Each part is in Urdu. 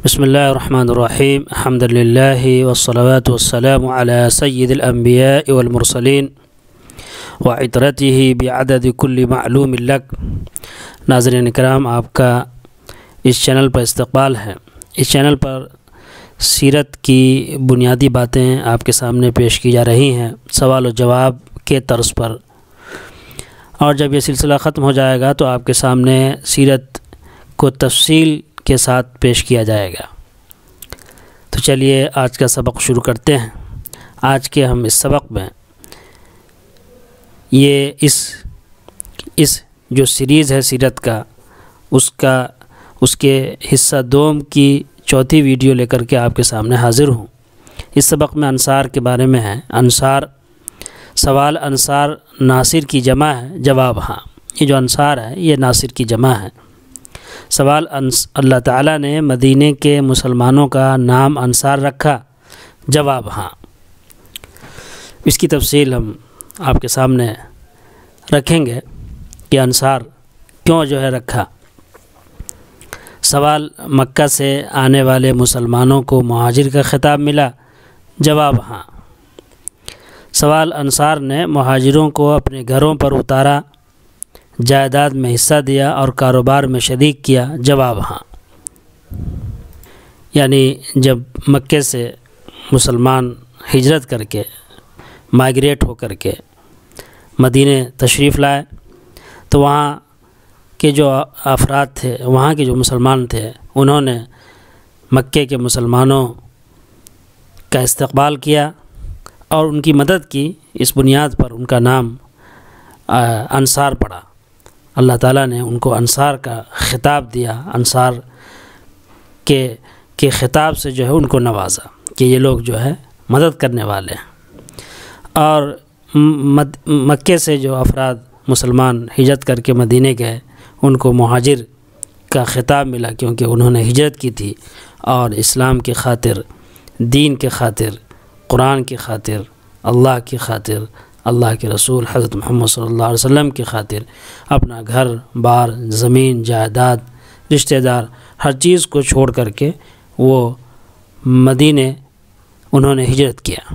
بسم اللہ الرحمن الرحیم الحمد للہ والصلاة والسلام علی سید الانبیاء والمرسلین وعطرتہ بعدد کل معلوم لک۔ ناظرین کرام، آپ کا اس چینل پر استقبال ہے۔ اس چینل پر سیرت کی بنیادی باتیں آپ کے سامنے پیش کی جا رہی ہیں سوال و جواب کے طرز پر، اور جب یہ سلسلہ ختم ہو جائے گا تو آپ کے سامنے سیرت کو تفصیل کے ساتھ پیش کیا جائے گا۔ تو چلیے آج کا سبق شروع کرتے ہیں۔ آج کے ہم اس سبق میں یہ اس جو سیریز ہے سیرت کا اس کے حصہ دوم کی چوتھی ویڈیو لے کر کے آپ کے سامنے حاضر ہوں۔ اس سبق میں انصار کے بارے میں ہے۔ سوال انصار ناصر کی جمع ہے، جواب ہاں۔ یہ جو انصار ہے یہ ناصر کی جمع ہے۔ سوال اللہ تعالیٰ نے مدینے کے مسلمانوں کا نام انصار رکھا، جواب ہاں۔ اس کی تفصیل ہم آپ کے سامنے رکھیں گے کہ انصار کیوں جو ہے رکھا۔ سوال مکہ سے آنے والے مسلمانوں کو مہاجر کا خطاب ملا، جواب ہاں۔ سوال انصار نے مہاجروں کو اپنے گھروں پر اتارا، جائیداد میں حصہ دیا اور کاروبار میں شریک کیا، جواب ہاں۔ یعنی جب مکے سے مسلمان ہجرت کر کے مائیگریٹ ہو کر کے مدینے تشریف لائے تو وہاں کے جو افراد تھے، وہاں کے جو مسلمان تھے، انہوں نے مکے کے مسلمانوں کا استقبال کیا اور ان کی مدد کی۔ اس بنیاد پر ان کا نام انصار پڑا۔ اللہ تعالیٰ نے ان کو انصار کا خطاب دیا، انصار کے خطاب سے جو ہے ان کو نوازا کہ یہ لوگ جو ہے مدد کرنے والے ہیں۔ اور مکے سے جو افراد مسلمان ہجرت کر کے مدینے گئے ان کو مہاجر کا خطاب ملا، کیونکہ انہوں نے ہجرت کی تھی اور اسلام کی خاطر، دین کے خاطر، قرآن کی خاطر، اللہ کی خاطر، اللہ کے رسول حضرت محمد صلی اللہ علیہ وسلم کی خاطر اپنا گھر بار، زمین، جائیداد، رشتہ دار، ہر چیز کو چھوڑ کر کے وہ مدینے انہوں نے ہجرت کیا۔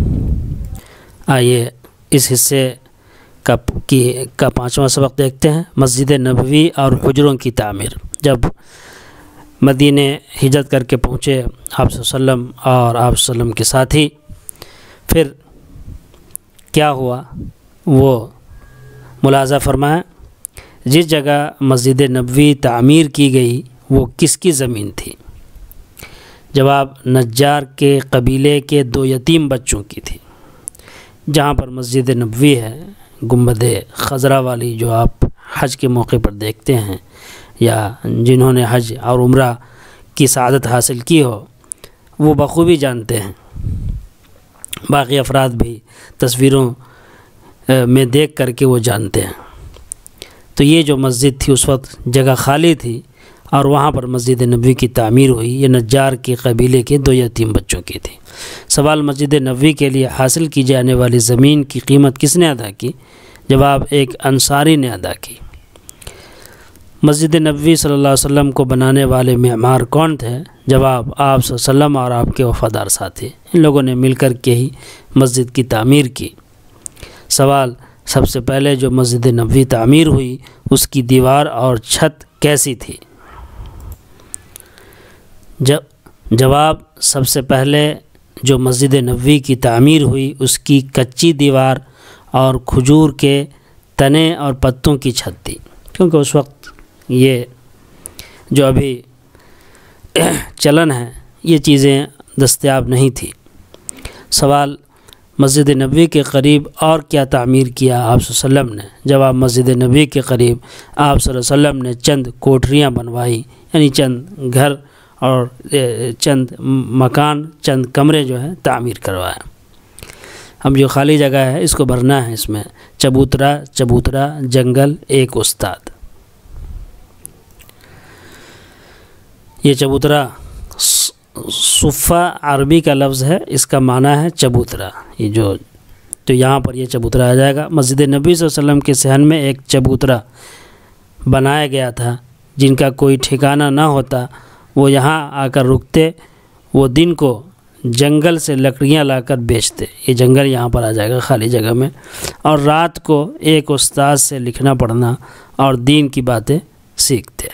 آئیے اس حصے کا پانچواں سبق دیکھتے ہیں، مسجد نبوی اور حجروں کی تعمیر۔ جب مدینے ہجرت کر کے پہنچے آپ صلی اللہ علیہ وسلم اور آپ صلی اللہ علیہ وسلم کے ساتھی، پھر کیا ہوا وہ ملاحظہ فرمائیں۔ جس جگہ مسجد نبوی تعمیر کی گئی وہ کس کی زمین تھی؟ جواب نجار کے قبیلے کے 2 یتیم بچوں کی تھی۔ جہاں پر مسجد نبوی ہے، گنبد خضرا والی جو آپ حج کے موقع پر دیکھتے ہیں، یا جنہوں نے حج اور عمرہ کی سعادت حاصل کی ہو وہ بخوبی جانتے ہیں، باقی افراد بھی تصویروں میں دیکھ کر کے وہ جانتے ہیں۔ تو یہ جو مسجد تھی اس وقت جگہ خالی تھی اور وہاں پر مسجد نبوی کی تعمیر ہوئی۔ یہ نجار کے قبیلے کے 2 یتیم بچوں کی تھی۔ سوال مسجد نبوی کے لیے حاصل کی جانے والی زمین کی قیمت کس نے ادا کی؟ جواب ایک انصاری نے ادا کی۔ مسجد نبوی صلی اللہ علیہ وسلم کو بنانے والے معمار کون تھے؟ جواب آپ صلی اللہ علیہ وسلم اور آپ کے وفادار ساتھی، ان لوگوں نے مل کر کے ہی مسجد کی تعمیر کی۔ سوال سب سے پہلے جو مسجد نبوی تعمیر ہوئی اس کی دیوار اور چھت کیسی تھی؟ جواب سب سے پہلے جو مسجد نبوی کی تعمیر ہوئی اس کی کچی دیوار اور کھجور کے تنے اور پتوں کی چھت تھی، کیونکہ اس وقت یہ جو ابھی چلن ہے یہ چیزیں دستیاب نہیں تھی۔ سوال مسجد نبوی کے قریب اور کیا تعمیر کیا آپ صلی اللہ علیہ وسلم نے؟ جواب مسجد نبوی کے قریب آپ صلی اللہ علیہ وسلم نے چند کوٹریاں بنوائی، یعنی چند گھر اور چند مکان، چند کمرے جو ہے تعمیر کروایا۔ اب جو خالی جگہ ہے اس کو بھرنا ہے، اس میں چبوترا جنگل ایک استاد۔ یہ چبوترا صفہ عربی کا لفظ ہے، اس کا معنی ہے چبوترا۔ تو یہاں پر یہ چبوترا آ جائے گا۔ مسجد نبی صلی اللہ علیہ وسلم کے صحن میں ایک چبوترا بنایا گیا تھا جن کا کوئی ٹھکانہ نہ ہوتا، وہ یہاں آ کر رکتے، وہ دن کو جنگل سے لکڑیاں لا کر بیچتے، یہ جنگل یہاں پر آ جائے گا خالی جگہ میں، اور رات کو ایک استاد سے لکھنا پڑھنا اور دین کی باتیں سیکھتے۔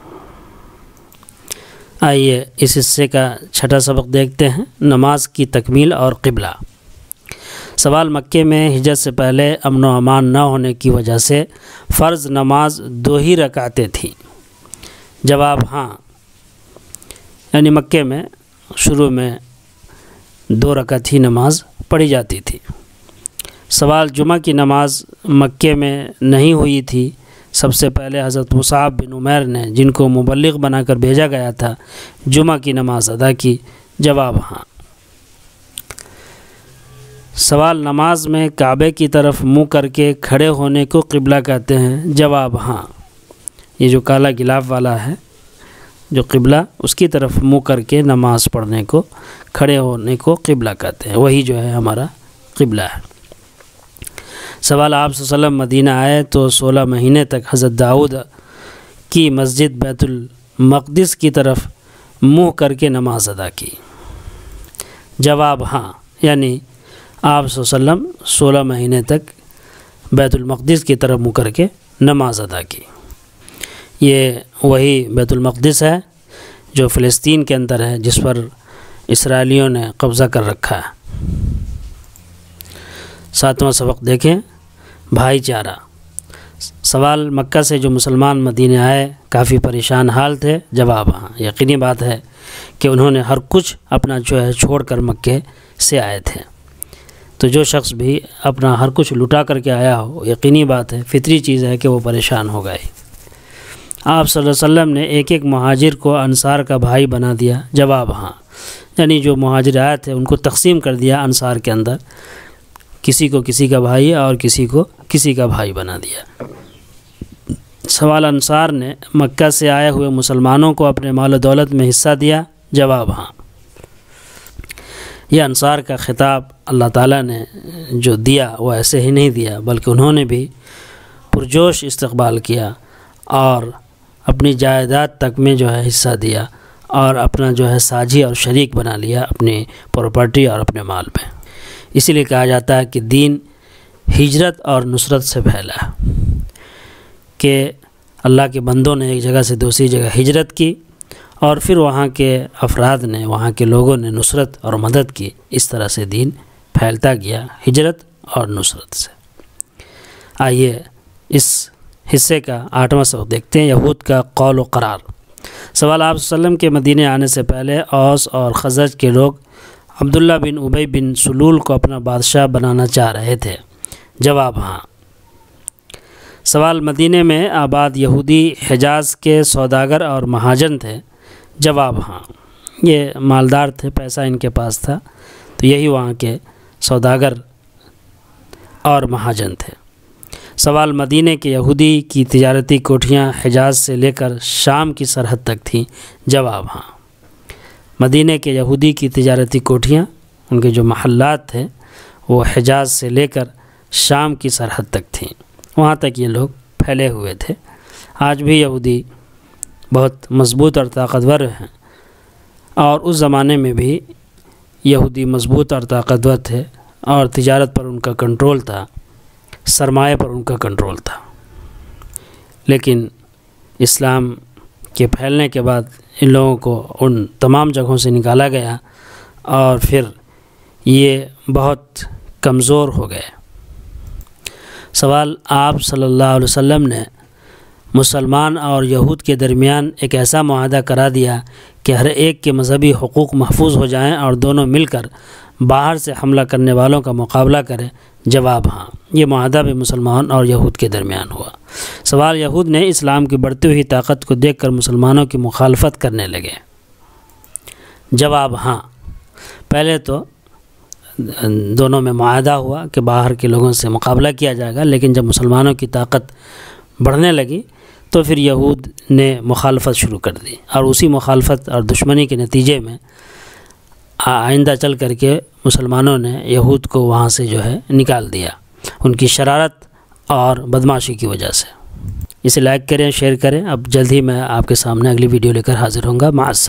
آئیے اس حصے کا چھٹا سبق دیکھتے ہیں، نماز کی تکمیل اور قبلہ۔ سوال، مکے میں ہجرت سے پہلے امن و امان نہ ہونے کی وجہ سے فرض نماز 2 ہی رکعتیں تھیں؟ جواب، ہاں، یعنی مکے میں شروع میں 2 رکعت ہی نماز پڑھی جاتی تھی۔ سوال، جمعہ کی نماز مکے میں نہیں ہوئی تھی، سب سے پہلے حضرت مصعب بن عمیر نے، جن کو مبلغ بنا کر بھیجا گیا تھا، جمعہ کی نماز ادا کی؟ جواب، ہاں۔ سوال، نماز میں کعبے کی طرف منہ کر کے کھڑے ہونے کو قبلہ کہتے ہیں؟ جواب، ہاں، یہ جو کالا غلاف والا ہے جو قبلہ، اس کی طرف منہ کر کے نماز پڑھنے کو، کھڑے ہونے کو قبلہ کہتے ہیں، وہی جو ہے ہمارا قبلہ ہے۔ سوال، آپ صلی اللہ علیہ وسلم مدینہ آئے تو 16 مہینے تک حضرت داؤد کی مسجد بیت المقدس کی طرف منہ کر کے نماز ادا کی؟ جواب، ہاں، یعنی آپ صلی اللہ علیہ وسلم 16 مہینے تک بیت المقدس کی طرف منہ کر کے نماز ادا کی۔ یہ وہی بیت المقدس ہے جو فلسطین کے اندر ہے، جس پر اسرائیلیوں نے قبضہ کر رکھا ہے۔ 7واں سبق دیکھیں، بھائی چارہ۔ سوال، مکہ سے جو مسلمان مدینہ آئے کافی پریشان حال تھے؟ جواب، ہاں، یقینی بات ہے کہ انہوں نے ہر کچھ اپنا جو ہے چھوڑ کر مکے سے آئے تھے، تو جو شخص بھی اپنا ہر کچھ لٹا کر کے آیا ہو، یقینی بات ہے، فطری چیز ہے کہ وہ پریشان ہو گئے۔ آپ صلی اللہ علیہ وسلم نے ایک ایک مہاجر کو انصار کا بھائی بنا دیا؟ جواب، ہاں، یعنی جو مہاجر آئے تھے ان کو تقسیم کر دیا انصار کے اندر، کسی کو کسی کا بھائی اور کسی کو کسی کا بھائی بنا دیا۔ سوال، انصار نے مکہ سے آئے ہوئے مسلمانوں کو اپنے مال و دولت میں حصہ دیا؟ جواب، ہاں، یہ انصار کا خطاب اللہ تعالیٰ نے جو دیا وہ ایسے ہی نہیں دیا، بلکہ انہوں نے بھی پرجوش استقبال کیا اور اپنی جائیداد تک میں جو ہے حصہ دیا، اور اپنا جو ہے ساجی اور شریک بنا لیا اپنی پراپرٹی اور اپنے مال میں۔ اسی لیے کہا جاتا ہے کہ دین ہجرت اور نصرت سے پھیلا ہے، کہ اللہ کے بندوں نے ایک جگہ سے دوسری جگہ ہجرت کی، اور پھر وہاں کے افراد نے، وہاں کے لوگوں نے نصرت اور مدد کی، اس طرح سے دین پھیلتا گیا ہجرت اور نصرت سے۔ آئیے اس حصے کا 8واں سبق دیکھتے ہیں، یہود کا قول و قرار۔ سوال، آپ صلی اللہ علیہ وسلم کے مدینے آنے سے پہلے اوس اور خزرج کے لوگ عبداللہ بن ابی بن سلول کو اپنا بادشاہ بنانا چاہ رہے تھے؟ جواب، ہاں۔ سوال، مدینے میں آباد یہودی حجاز کے سوداگر اور مہاجن تھے؟ جواب، ہاں، یہ مالدار تھے، پیسہ ان کے پاس تھا، تو یہی وہاں کے سوداگر اور مہاجن تھے۔ سوال، مدینے کے یہودی کی تجارتی کوٹھیاں حجاز سے لے کر شام کی سرحد تک تھیں؟ جواب، ہاں، مدینے کے یہودی کی تجارتی کوٹھیاں، ان کے جو محلات تھے وہ حجاز سے لے کر شام کی سرحد تک تھیں، وہاں تک یہ لوگ پھیلے ہوئے تھے۔ آج بھی یہودی بہت مضبوط اور طاقتور ہیں، اور اس زمانے میں بھی یہودی مضبوط اور طاقتور تھے، اور تجارت پر ان کا کنٹرول تھا، سرمایہ پر ان کا کنٹرول تھا۔ لیکن اسلام کے پھیلنے کے بعد ان لوگوں کو ان تمام جگہوں سے نکالا گیا، اور پھر یہ بہت کمزور ہو گئے۔ سوال، آپ صلی اللہ علیہ وسلم نے مسلمان اور یہود کے درمیان ایک ایسا معاہدہ کرا دیا کہ ہر ایک کے مذہبی حقوق محفوظ ہو جائیں اور دونوں مل کر باہر سے حملہ کرنے والوں کا مقابلہ کریں؟ جواب، ہاں، یہ معاہدہ بھی مسلمان اور یہود کے درمیان ہوا۔ سوال، یہود نے اسلام کی بڑھتی ہوئی طاقت کو دیکھ کر مسلمانوں کی مخالفت کرنے لگے؟ جواب، ہاں، پہلے تو دونوں میں معاہدہ ہوا کہ باہر کے لوگوں سے مقابلہ کیا جائے گا، لیکن جب مسلمانوں کی طاقت بڑھنے لگی تو پھر یہود نے مخالفت شروع کر دی، اور اسی مخالفت اور دشمنی کے نتیجے میں آئندہ چل کر کے مسلمانوں نے یہود کو وہاں سے جو ہے نکال دیا، ان کی شرارت اور بدمعاشی کی وجہ سے۔ اسے لائک کریں، شیئر کریں۔ اب جلد ہی میں آپ کے سامنے اگلی ویڈیو لے کر حاضر ہوں گا۔ مع السلامہ۔